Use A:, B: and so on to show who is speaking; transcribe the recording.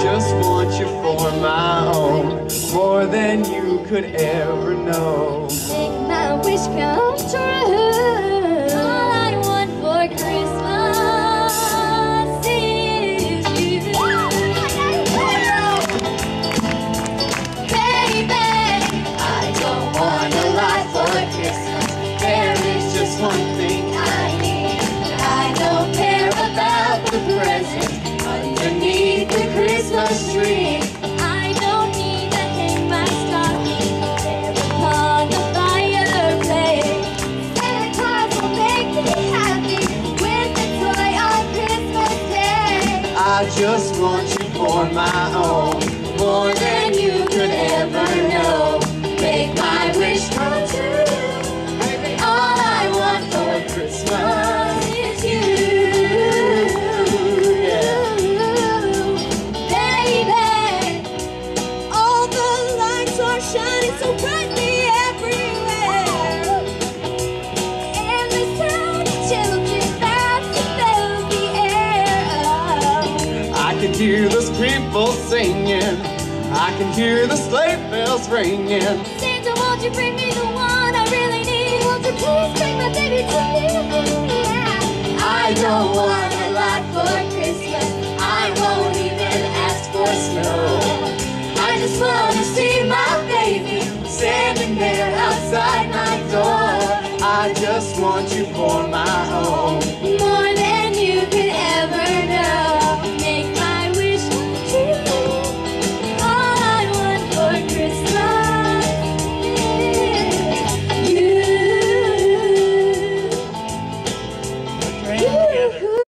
A: just want you for my own, more than you could ever know.
B: Make my wish come true. All I want for Christmas is you. Baby,
A: I don't want a lot for Christmas. There is just one thing I need. I don't care about the present underneath the Christmas tree.
B: I don't need to hang my stocking there upon the fireplace. Santa Claus will make me happy with a toy on Christmas Day.
A: I just want you for my own, more than you could ever know. Make my wish come true. All I want for Christmas is you.
B: Shining so brightly everywhere, and the sound of children that fills the air.
A: I can hear those people singing, I can hear the sleigh bells ringing.
B: Santa, won't you bring me the one I really need? Won't you please bring my baby to me?
A: I don't want a lot for Christmas. I won't